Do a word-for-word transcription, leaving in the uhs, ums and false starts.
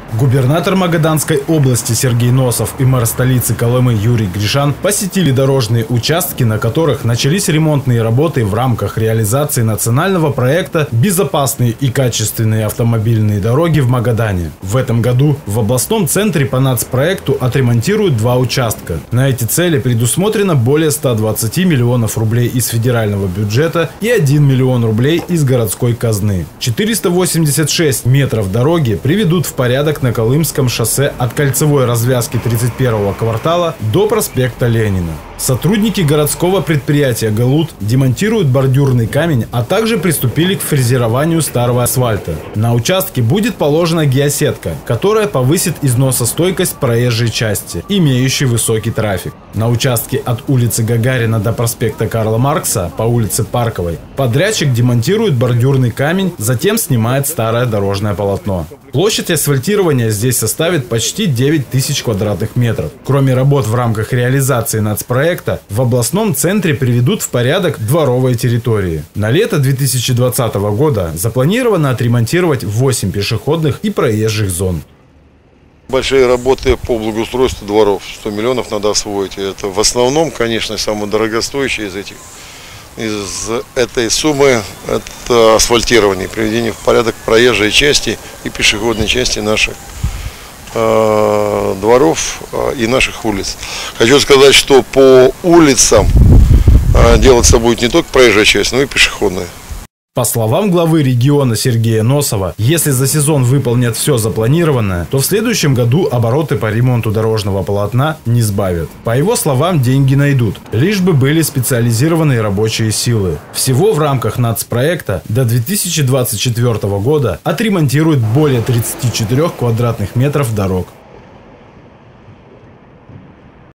Губернатор Магаданской области Сергей Носов и мэр столицы Колымы Юрий Гришан посетили дорожные участки, на которых начались ремонтные работы в рамках реализации национального проекта «Безопасные и качественные автомобильные дороги в Магадане». В этом году в областном центре по нацпроекту отремонтируют два участка. На эти цели предусмотрено более ста двадцати миллионов рублей из федерального бюджета и один миллион рублей из городской казны. четыреста восемьдесят шесть метров дороги приведут в порядок на Колымском шоссе от кольцевой развязки тридцать первого квартала до проспекта Ленина. Сотрудники городского предприятия «Галут» демонтируют бордюрный камень, а также приступили к фрезерованию старого асфальта. На участке будет положена геосетка, которая повысит износостойкость проезжей части, имеющей высокий трафик. На участке от улицы Гагарина до проспекта Карла Маркса по улице Парковой подрядчик демонтирует бордюрный камень, затем снимает старое дорожное полотно. Площадь асфальтирования здесь составит почти девять тысяч квадратных метров. Кроме работ в рамках реализации нацпроекта, в областном центре приведут в порядок дворовые территории. На лето две тысячи двадцатого года запланировано отремонтировать восемь пешеходных и проезжих зон. Большие работы по благоустройству дворов. сто миллионов надо освоить. Это в основном, конечно, самое дорогостоящее из этих. Из этой суммы это асфальтирование, приведение в порядок проезжей части и пешеходной части наших э, дворов э, и наших улиц. Хочу сказать, что по улицам э, делаться будет не только проезжая часть, но и пешеходная. По словам главы региона Сергея Носова, если за сезон выполнят все запланированное, то в следующем году обороты по ремонту дорожного полотна не сбавят. По его словам, деньги найдут, лишь бы были специализированные рабочие силы. Всего в рамках нацпроекта до две тысячи двадцать четвёртого года отремонтируют более тридцати четырёх квадратных метров дорог.